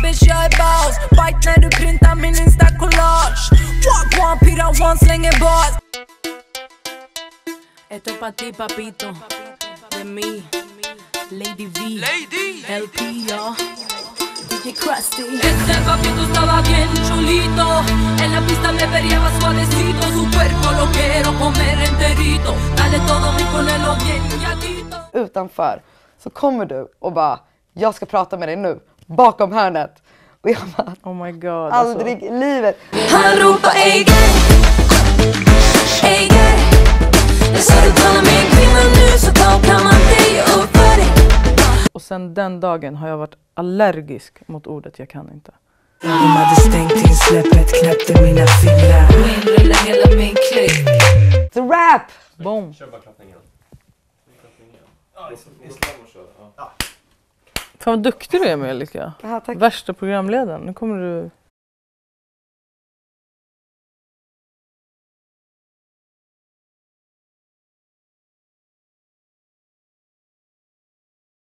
bitch jag är boss. Bite när du printar min insta-collage. Walk one, pira one, slänger bas. Esto pa' ti papito. De mi Lady V, LP, ja. DJ Krusty. Ese papito estaba bien chulito. En la pista me perreaba suavecito. Su cuerpo lo quiero comer enterito. Dale todo y ponelo bien yatito. Utanför så kommer du och bara, jag ska prata med dig nu. Bakom hörnet. Och jag bara, oh my god. aldrig i livet. Han ropar ey gay. Ey gay. Jag sa du talar med en kvinna nu så kan man dig upp för dig. Och sen den dagen har jag varit allergisk mot ordet jag kan inte. De hade stängt in släppet, knäppte mina fingrar. Inrulla hela min klick. The rap! Boom. Kör bara klappningen. Fan vad duktig du är med, Elika. Ja, tack. Värsta programledaren. Nu kommer du